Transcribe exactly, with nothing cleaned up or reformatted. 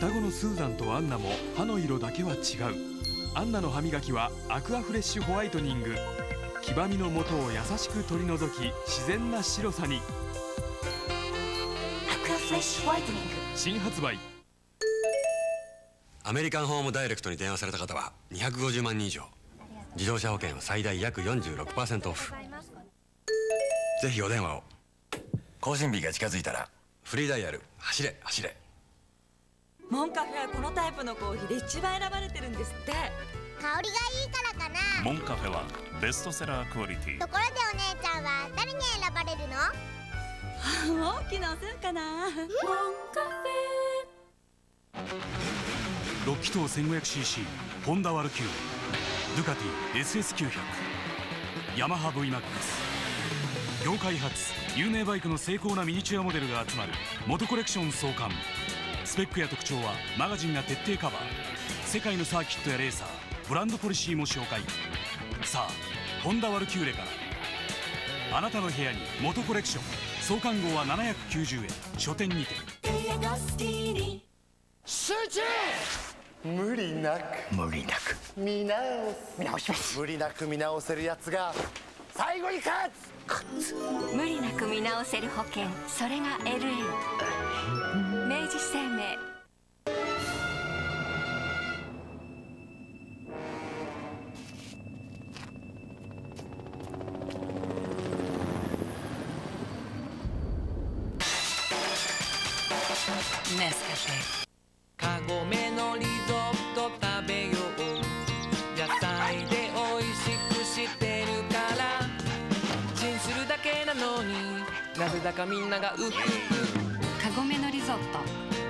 双子のスーザンとアンナも歯の色だけは違う。アンナの歯磨きはアクアフレッシュホワイトニング。黄ばみの元を優しく取り除き、自然な白さに。 アクアフレッシュホワイトニング新発売。 アメリカンホームダイレクトに電話された方はにひゃくごじゅうまんにん以上。自動車保険は最大約 よんじゅうろくパーセント オフ。ぜひお電話を。更新日が近づいたらフリーダイヤル走れ走れ。 モンカフェはこのタイプのコーヒーで一番選ばれてるんですって。 香りがいいからかな。 モンカフェはベストセラークオリティ。 ところでお姉ちゃんは誰に選ばれるの？ 大きなお世話かな。モンカフェろっ気筒 せんごひゃくシーシー ホンダワルキュー、ドゥカティ エスエスきゅうひゃく、ヤマハ ブイマックス。業界初有名バイクの精巧なミニチュアモデルが集まるモトコレクション創刊。スペックや特徴はマガジンが徹底カバー。世界のサーキットやレーサー、ブランドポリシーも紹介。さあホンダワルキューレから。あなたの部屋にモトコレクション。創刊号はななひゃくきゅうじゅうえん。書店にて。 集中。無理なく無理なく見直す見直します。無理なく見直せるやつが最後に勝つ。 無理なく見直せる保険、それが エルエー。 明治生命。 ネスカフェ。カゴメのリゾット食べよう。野菜で美味しくしてるからチンするだけなのになぜだかみんながウフフ。 カゴメのリゾット。